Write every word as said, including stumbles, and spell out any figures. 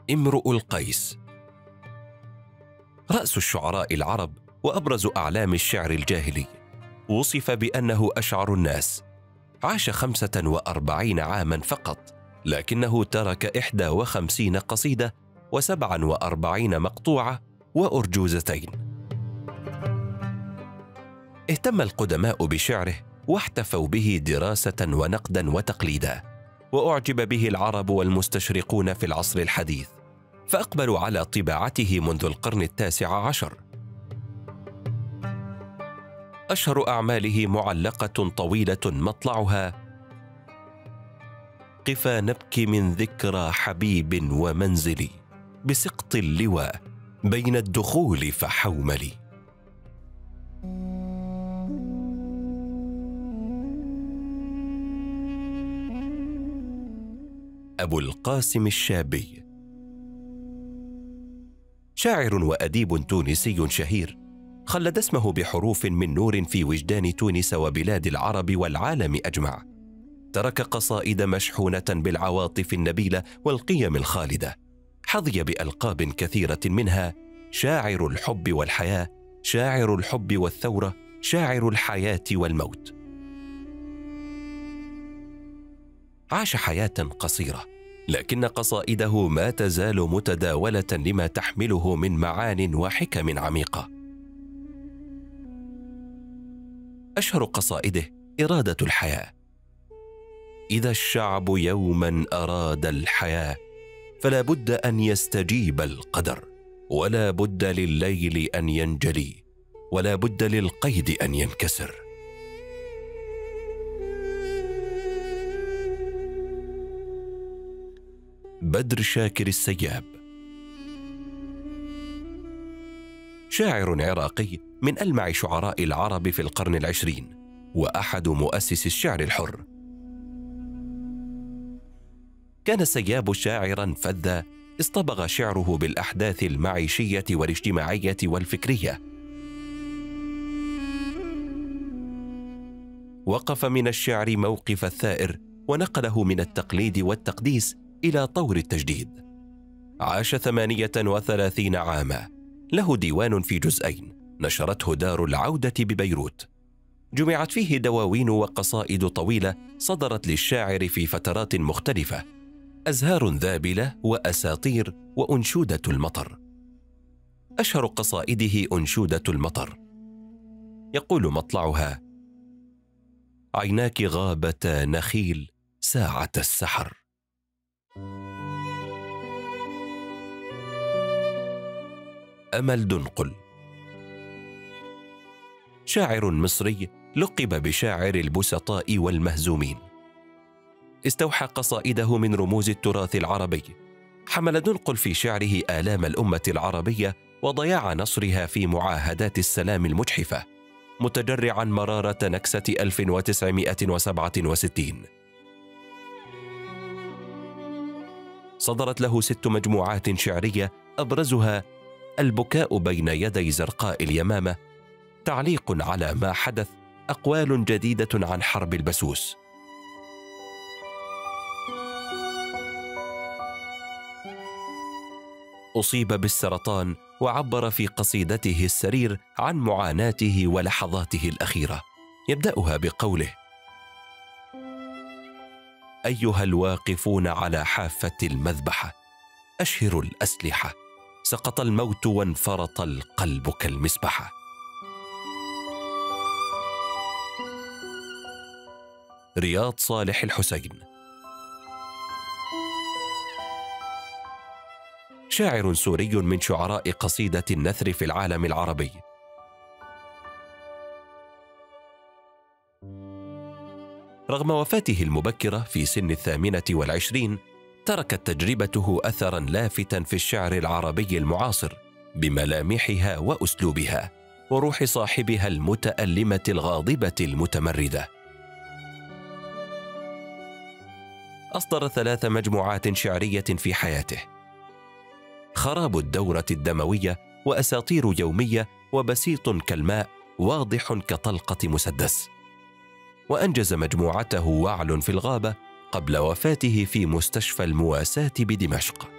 امرؤ القيس رأس الشعراء العرب وأبرز أعلام الشعر الجاهلي، وصف بأنه أشعر الناس. عاش خمسة وأربعين عاما فقط، لكنه ترك إحدى وخمسين قصيدة وسبعا وأربعين مقطوعة وأرجوزتين. اهتم القدماء بشعره واحتفوا به دراسة ونقدا وتقليدا، وأعجب به العرب والمستشرقون في العصر الحديث، فأقبلوا على طباعته منذ القرن التاسع عشر. أشهر أعماله معلقة طويلة مطلعها: قفا نبكي من ذكرى حبيب ومنزلي، بسقط اللواء بين الدخول فحوملي. أبو القاسم الشابي شاعر وأديب تونسي شهير، خلد اسمه بحروف من نور في وجدان تونس وبلاد العرب والعالم أجمع. ترك قصائد مشحونة بالعواطف النبيلة والقيم الخالدة، حظي بألقاب كثيرة منها شاعر الحب والحياة، شاعر الحب والثورة، شاعر الحياة والموت. عاش حياة قصيرة، لكن قصائده ما تزال متداولة لما تحمله من معان وحكم عميقة. أشهر قصائده إرادة الحياة: إذا الشعب يوما أراد الحياة، فلا بد أن يستجيب القدر، ولا بد لليل أن ينجلي، ولا بد للقيد أن ينكسر. بدر شاكر السياب شاعر عراقي من ألمع شعراء العرب في القرن العشرين، وأحد مؤسس الشعر الحر. كان السياب شاعرا فذا، اصطبغ شعره بالأحداث المعيشية والاجتماعية والفكرية. وقف من الشعر موقف الثائر، ونقله من التقليد والتقديس إلى طور التجديد. عاش ثمانية وثلاثين عاما، له ديوان في جزئين نشرته دار العودة ببيروت، جمعت فيه دواوين وقصائد طويلة صدرت للشاعر في فترات مختلفة: أزهار ذابلة، وأساطير، وأنشودة المطر. أشهر قصائده أنشودة المطر. يقول مطلعها: عيناك غابتا نخيل ساعة السحر. أمل دنقل شاعر مصري لقب بشاعر البسطاء والمهزومين، استوحى قصائده من رموز التراث العربي. حمل دنقل في شعره آلام الأمة العربية وضياع نصرها في معاهدات السلام المجحفة، متجرعا مرارة نكسة ألف وتسعمائة وسبعة وستين. صدرت له ست مجموعات شعرية، أبرزها البكاء بين يدي زرقاء اليمامة، تعليق على ما حدث، أقوال جديدة عن حرب البسوس. أصيب بالسرطان، وعبر في قصيدته السرير عن معاناته ولحظاته الأخيرة، يبدأها بقوله: أيها الواقفون على حافة المذبحة، أشهروا الأسلحة، سقط الموت وانفرط القلب كالمسبحة. رياض صالح الحسين شاعر سوري من شعراء قصيدة النثر في العالم العربي. رغم وفاته المبكرة في سن الثامنة والعشرين، تركت تجربته أثراً لافتا في الشعر العربي المعاصر بملامحها وأسلوبها وروح صاحبها المتألمة الغاضبة المتمردة. أصدر ثلاث مجموعات شعرية في حياته: خراب الدورة الدموية، وأساطير يومية، وبسيط كالماء، واضح كطلقة مسدس. وأنجز مجموعته وعل في الغابة قبل وفاته في مستشفى المواساة بدمشق.